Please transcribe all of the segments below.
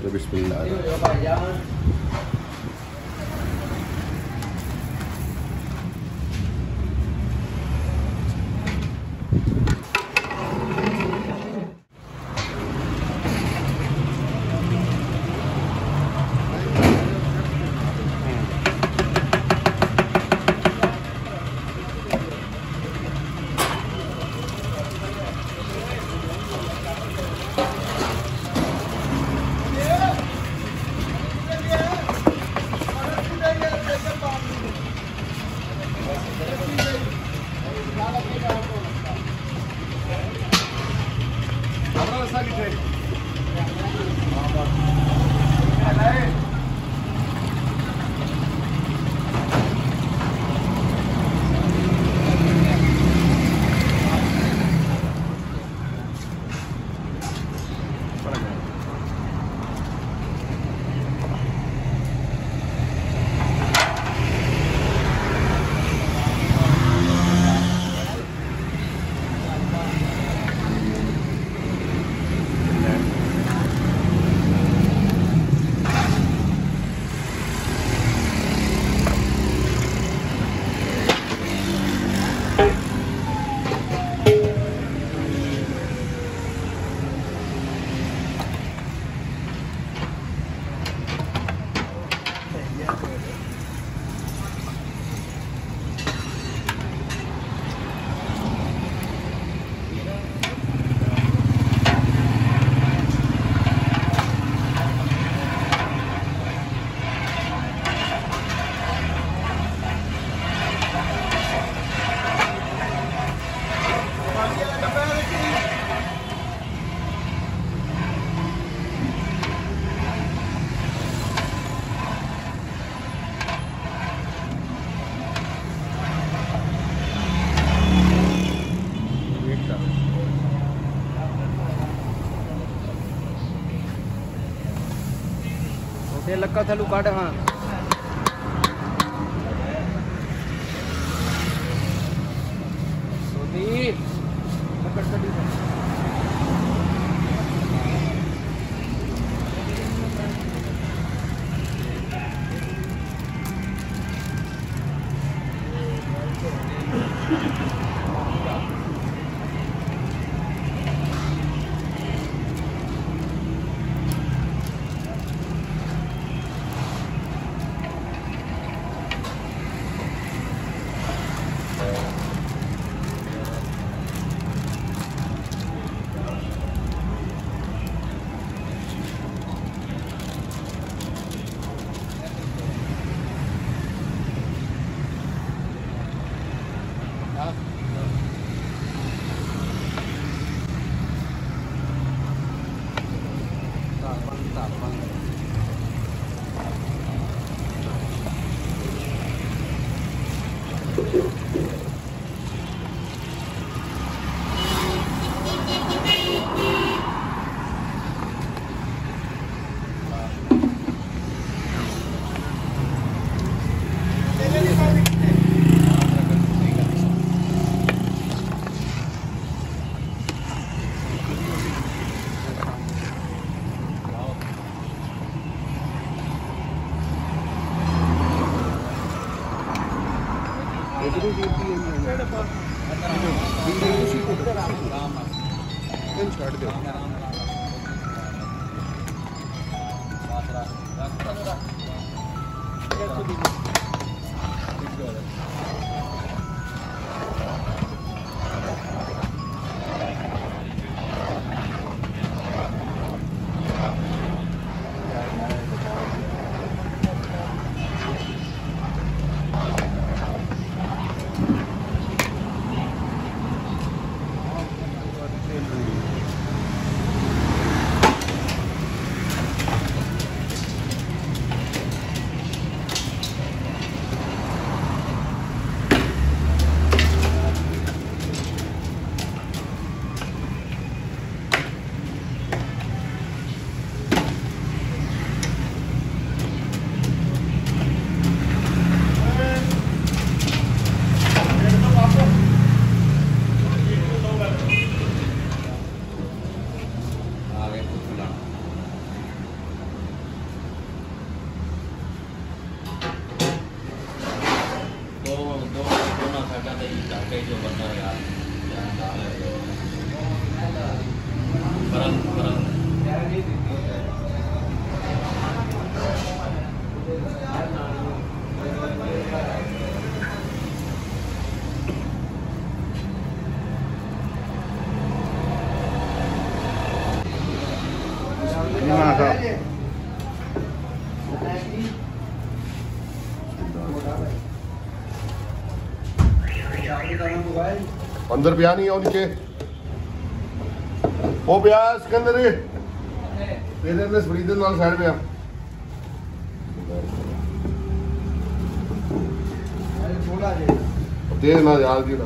तो बिस्मिल्लाह। लक्का थलू काट हाँ अंदर पिया नहीं है नीचे वो पिया इसके अंदर तेरे अंदर फ्रीजर नाल साइड पे दे ना यार की ना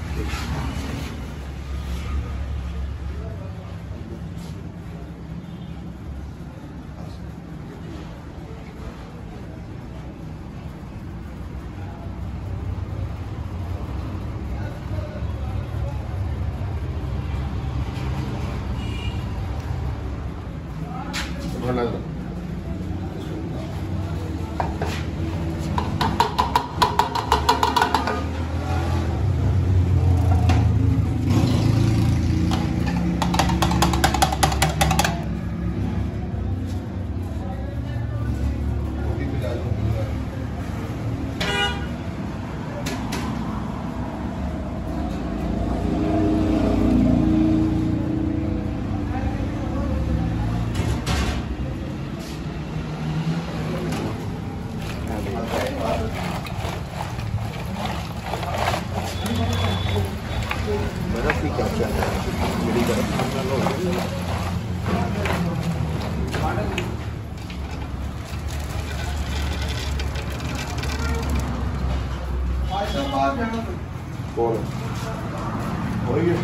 कौन हो गया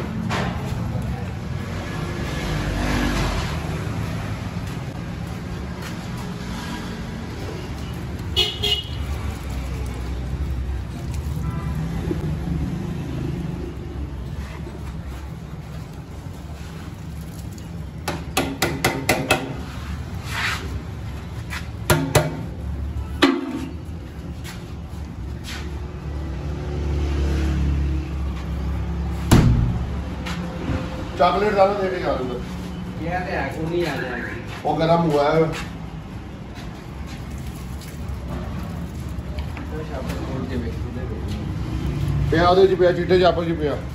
चॉकलेट ज़्यादा दे के यार उधर क्या है को नहीं आना वो गरम हुआ है तो शाबाश बोल के बैठ पे आधे जी पे चिट्टे जापा जी पे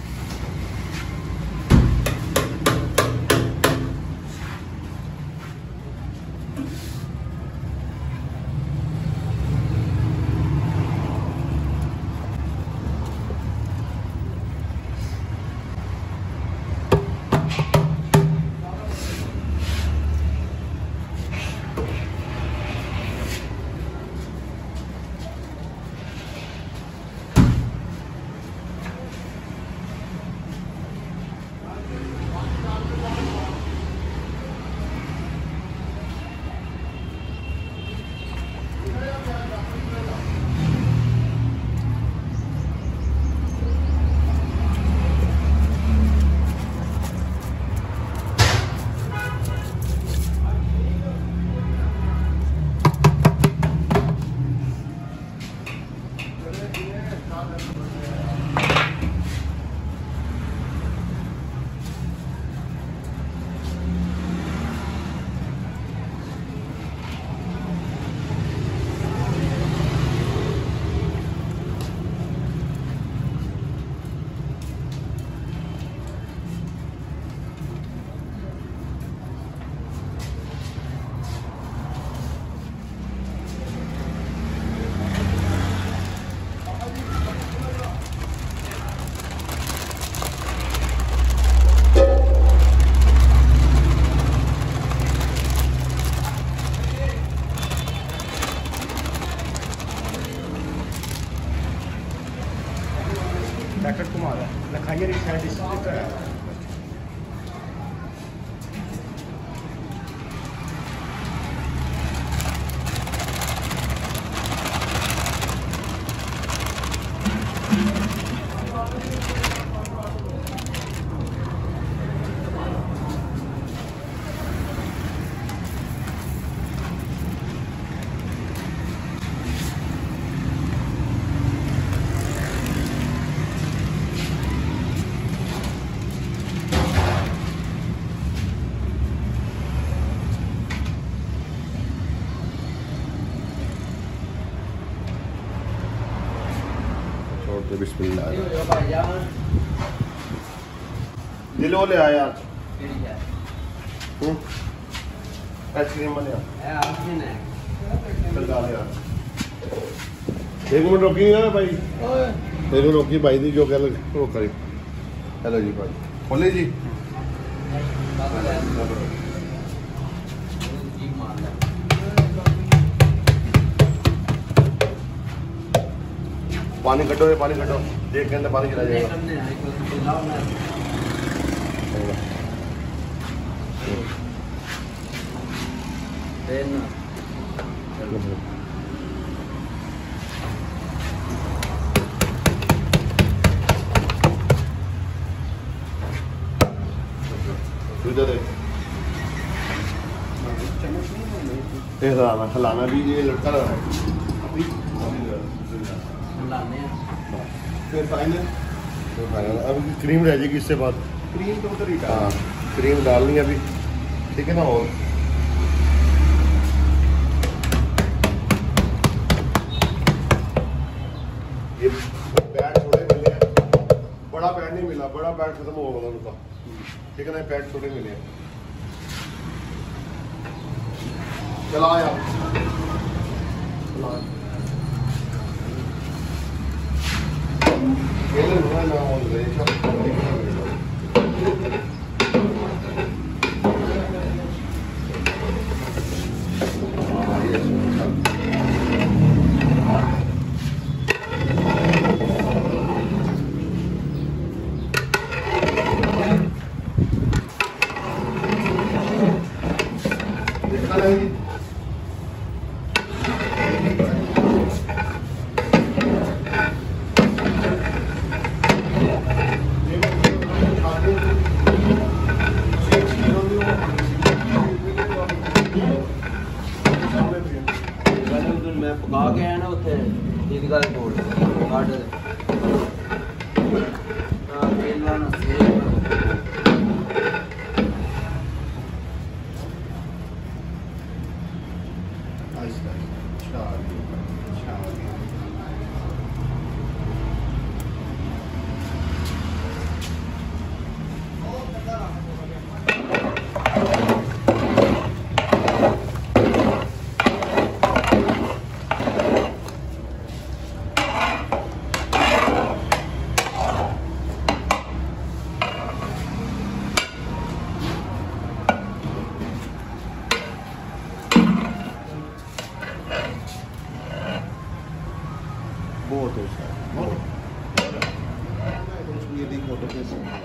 डॉक्टर कुमार लखाइए रिक्शा बिस्मिल्लाह ये हो भाईजान दिलो ले आया केड़ी है आइसक्रीम बने ए आखिन है चल डाल यार एक मिनट रोकी ना भाई ओए मेरे रोकी भाई दी जो गल वो करी हेलो जी भाई खोले जी पानी कटो देख के अंदर पानी चला जाएगा हिलाना भी ये लड़का लगा है फिर फाइनल अब क्रीम रह जाएगी इससे बाद क्रीम तो उधर ही हाँ क्रीम डालनी है अभी ठीक है ना और ये पैड छोटे मिले हैं बड़ा पैड नहीं मिला बड़ा पैड खत्म हो गया उनका ठीक है ना पैड छोटे मिले हैं चला यार मैं पका के आया ना उत्थे ईदगाह कोल काट दे केला ना सेब बहुत है ये देखो तो कैसे